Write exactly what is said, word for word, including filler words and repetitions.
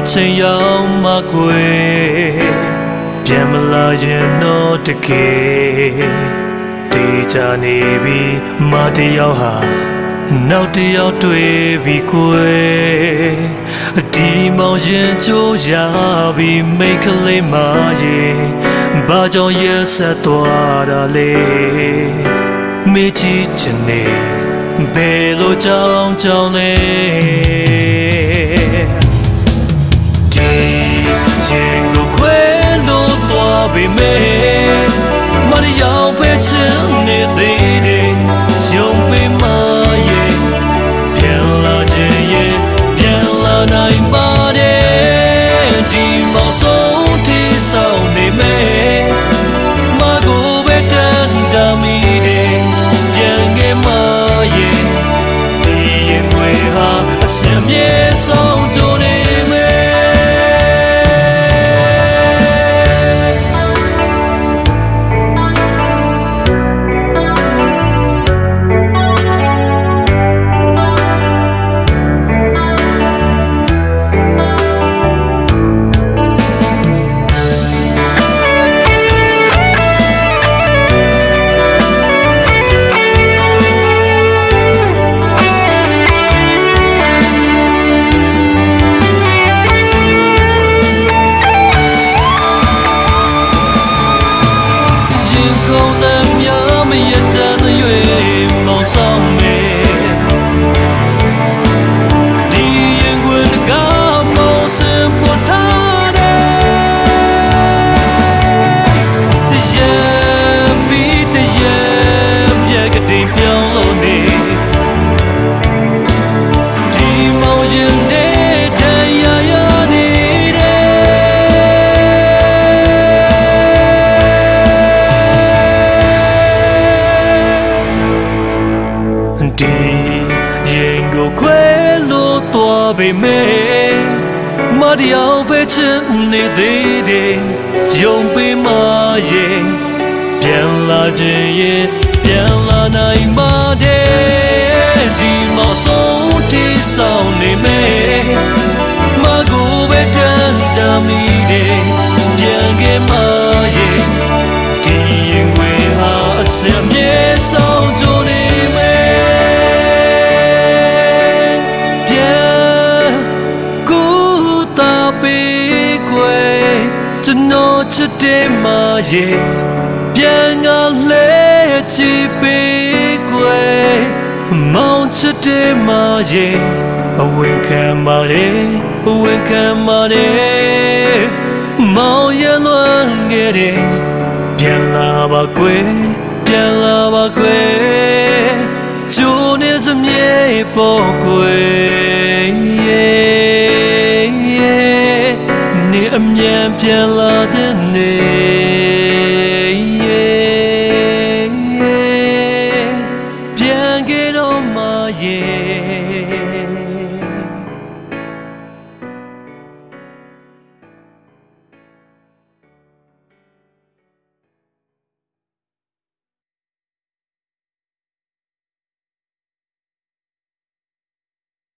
ချိန်ရောက်မှကွယ်ပြန်မလာရင်တော့တကယ်တေးချနေပြီမတယောက်ဟာနောက်တယောက်တွေ့ပြီကွယ်ဒီမောင်ရင်ကြိုးရပြီမိတ်ကလေးမရဲ့ဘာကြောင့်ရက်ဆက်သွားတာလဲမေ့ချစ်ချင်နေဘယ်လိုကြောင့်ကြောင့်လဲဒီရင်ကိုခွဲလို့သွားပြီမေမရရောက်ပဲချင်နေသေးတယ်ရုံပေးမရဲ့ပြန်လာခြင်းရဲ့ပြန်လာနိုင်ပါတယ်ဒီမောင်ဆုံးထိဆောင်နေမယ်မကိုပဲတန်တာမီတယ်ပြန်ခဲ့မရဲ့ဒီရင်ွယ်ဟာအစင်မြေဆုံးကြိုနေမယ်ဒီရင်ကိုခွဲလို့သွားပေမဲ့မတရားပဲချင်နေသေးတယ်ယုံပေးမရဲ့ပြန်လာခြင်းရဲ့ပြန်လာနိုင်ပါတယ်ဒီမောင်ဆုံးထိဆောင်နေမယ်မကိုပဲတန်တာမီတယ်ပြန်ခဲ့မရဲ့ဒီရင်ွယ်ဟာအစင်မြေဆောင်ကြနေကျွန်တော်ချစ်တဲ့မရဲ့ပြန်ငါလဲချစ်ပေးကွယ်မောင်ချစ်တဲ့မရဲ့အဝင်ခံပါတယ်အဝင်ခံပါတယ်မောင်ရဲ့လွန်ခဲ့တဲ့ပြန်လာပါကွယ်ပြန်လာပါကွယ်ကျိုးနေစမြေပေါ်ကွယ်နေအမြန်ပြန်လာတဲ့နေပြန်ခဲ့တော့မှရဲ့